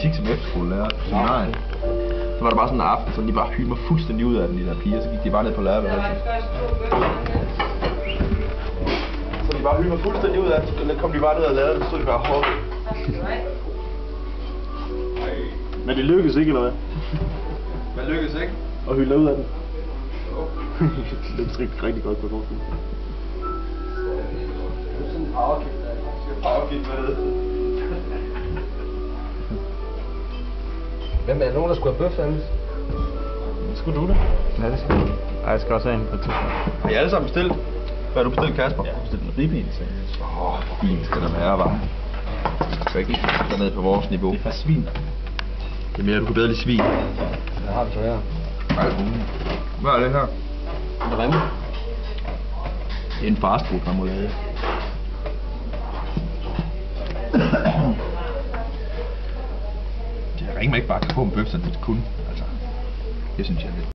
matematik som efterskolelærer på seminariet. Så var der bare sådan en aften, så de bare hyldte mig fuldstændig ud af den, de der piger, så gik de bare ned på lærerværelset. Så de bare hyldte mig fuldstændig ud af den, så kom de bare ned og lavede det, så stod de bare hårdt. Men det lykkedes ikke, eller hvad? Hvad lykkedes ikke? Og hylde ud af den. Det lykkedes rigtig godt på forskning. Det er sådan en powerkick, der skal powerkick med det. Hvem er der nogen, der skulle have bøf, Anders? Skulle du det? Ja, det skal jeg. Ej, jeg skal også have en på tidspunkt. Har I alle sammen bestilt? Hvad har du bestilt, Kasper? Jeg har bestilt en ribben. Fint skal der være, var. Det skal ikke ned på vores niveau. Det er svin. Det er mere, du kan bedre lide svin. Hvad har vi så her? Hvad er det her? Remme. Det er en fastfood remoulade. Det er ringe, man ikke bare kan få en bøf, så det kun. Altså, det synes jeg er lidt.